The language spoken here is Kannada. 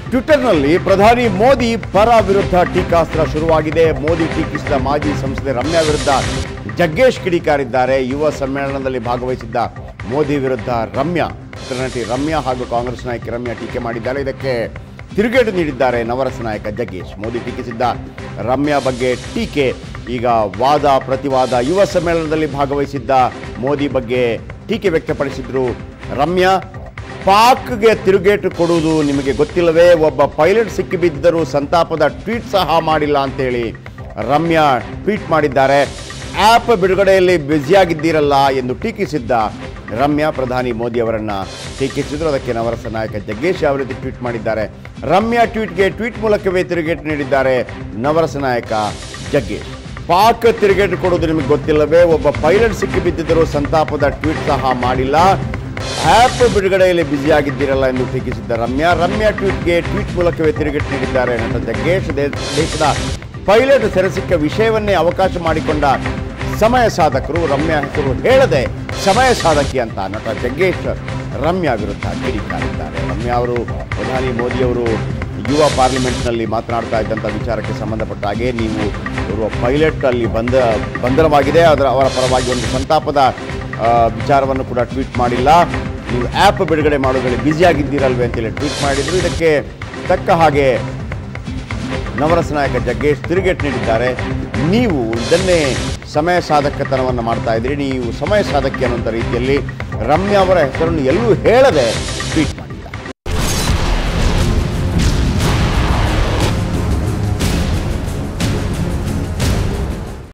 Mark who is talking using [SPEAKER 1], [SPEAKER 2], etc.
[SPEAKER 1] ಟ್ವಿಟರ್ನಲ್ಲಿ ಪ್ರಧಾನಿ ಮೋದಿ ಪರ ವಿರುದ್ಧ ಟೀಕಾಸ್ತ್ರ ಶುರುವಾಗಿದೆ. ಮೋದಿ ಟೀಕಿಸಿದ ಮಾಜಿ ಸಂಸದೆ ರಮ್ಯಾ ವಿರುದ್ಧ ಜಗ್ಗೇಶ್ ಕಿಡಿಕಾರಿದ್ದಾರೆ. ಯುವ ಸಮ್ಮೇಳನದಲ್ಲಿ ಭಾಗವಹಿಸಿದ್ದ ಮೋದಿ ವಿರುದ್ಧ ರಮ್ಯಾ, ಚಿತ್ರನಟಿ ರಮ್ಯಾ ಹಾಗೂ ಕಾಂಗ್ರೆಸ್ ನಾಯಕಿ ರಮ್ಯಾ ಟೀಕೆ ಮಾಡಿದ್ದಾರೆ. ಇದಕ್ಕೆ ತಿರುಗೇಟು ನೀಡಿದ್ದಾರೆ ನವರಸ ನಾಯಕ ಜಗ್ಗೇಶ್. ಮೋದಿ ಟೀಕಿಸಿದ್ದ ರಮ್ಯಾ ಬಗ್ಗೆ ಟೀಕೆ, ಈಗ ವಾದ ಪ್ರತಿವಾದ. ಯುವ ಸಮ್ಮೇಳನದಲ್ಲಿ ಭಾಗವಹಿಸಿದ್ದ ಮೋದಿ ಬಗ್ಗೆ ಟೀಕೆ ವ್ಯಕ್ತಪಡಿಸಿದ್ರು ರಮ್ಯಾ. ಪಾಕ್ಗೆ ತಿರುಗೇಟು ಕೊಡುವುದು ನಿಮಗೆ ಗೊತ್ತಿಲ್ಲವೇ? ಒಬ್ಬ ಪೈಲಟ್ ಸಿಕ್ಕಿಬಿದ್ದರೂ ಸಂತಾಪದ ಟ್ವೀಟ್ ಸಹ ಮಾಡಿಲ್ಲ ಅಂತೇಳಿ ರಮ್ಯಾ ಟ್ವೀಟ್ ಮಾಡಿದ್ದಾರೆ. ಆ್ಯಪ್ ಬಿಡುಗಡೆಯಲ್ಲಿ ಬ್ಯುಸಿಯಾಗಿದ್ದೀರಲ್ಲ ಎಂದು ಟೀಕಿಸಿದ್ದ ರಮ್ಯಾ ಪ್ರಧಾನಿ ಮೋದಿ ಅವರನ್ನು ಟೀಕಿಸಿದ್ರು. ಅದಕ್ಕೆ ನವರಸ ನಾಯಕ ಜಗ್ಗೇಶ್ ಯಾವ ರೀತಿ ಟ್ವೀಟ್ ಮಾಡಿದ್ದಾರೆ. ರಮ್ಯಾ ಟ್ವೀಟ್ಗೆ ಟ್ವೀಟ್ ಮೂಲಕವೇ ತಿರುಗೇಟು ನೀಡಿದ್ದಾರೆ ನವರಸ ನಾಯಕ ಜಗ್ಗೇಶ್. ಪಾಕ್ ತಿರುಗೇಟು ಕೊಡುವುದು ನಿಮಗೆ ಗೊತ್ತಿಲ್ಲವೇ? ಒಬ್ಬ ಪೈಲಟ್ ಸಿಕ್ಕಿಬಿದ್ದಿದ್ದರೂ ಸಂತಾಪದ ಟ್ವೀಟ್ ಸಹ ಮಾಡಿಲ್ಲ. ಆ್ಯಪ್ ಬಿಡುಗಡೆಯಲ್ಲಿ ಬ್ಯುಸಿಯಾಗಿದ್ದೀರಲ್ಲ ಎಂದು ಟೀಕಿಸಿದ್ದ ರಮ್ಯಾ ಟ್ವೀಟ್ಗೆ ಟ್ವೀಟ್ ಮೂಲಕವೇ ತಿರುಗೇಟು ನೀಡಿದ್ದಾರೆ ನಟ ಜಗ್ಗೇಶ್. ದೇಶದ ಪೈಲಟ್ ಸೆರೆಸಿಕ್ಕ ವಿಷಯವನ್ನೇ ಅವಕಾಶ ಮಾಡಿಕೊಂಡ ಸಮಯ ಸಾಧಕರು, ರಮ್ಯಾ ಹೆಸರು ಹೇಳದೆ ಸಮಯ ಸಾಧಕಿ ಅಂತ ನಟ ಜಗ್ಗೇಶ್ ರಮ್ಯಾ ವಿರುದ್ಧ ಕಿಡಿಕಾರಿದ್ದಾರೆ. ರಮ್ಯಾ ಅವರು ಪ್ರಧಾನಿ ಮೋದಿಯವರು ಯುವ ಪಾರ್ಲಿಮೆಂಟ್ನಲ್ಲಿ ಮಾತನಾಡ್ತಾ ಇದ್ದಂಥ ವಿಚಾರಕ್ಕೆ ಸಂಬಂಧಪಟ್ಟ ಹಾಗೆ ನೀವು ಓರ್ವ ಪೈಲಟ್ ಅಲ್ಲಿ ಬಂಧನವಾಗಿದೆ, ಅವರ ಪರವಾಗಿ ಒಂದು ಸಂತಾಪದ ವಿಚಾರವನ್ನು ಕೂಡ ಟ್ವೀಟ್ ಮಾಡಿಲ್ಲ. ನೀವು ಆ್ಯಪ್ ಬಿಡುಗಡೆ ಮಾಡೋದ್ರಲ್ಲಿ ಬ್ಯುಸಿಯಾಗಿದ್ದೀರಲ್ವೇ ಅಂತೇಳಿ ಟ್ವೀಟ್ ಮಾಡಿದರು. ಇದಕ್ಕೆ ತಕ್ಕ ಹಾಗೆ ನವರಸ ನಾಯಕ ಜಗ್ಗೇಶ್ ತಿರುಗೇಟು ನೀಡಿದ್ದಾರೆ. ನೀವು ಇದನ್ನೇ ಸಮಯ ಸಾಧಕತನವನ್ನು ಮಾಡ್ತಾ ಇದ್ದೀರಿ, ನೀವು ಸಮಯ ಸಾಧಕಿ ಅನ್ನುವಂಥ ರೀತಿಯಲ್ಲಿ ರಮ್ಯಾ ಅವರ ಹೆಸರನ್ನು ಎಲ್ಲೂ ಹೇಳದೆ ಟ್ವೀಟ್ ಮಾಡಿ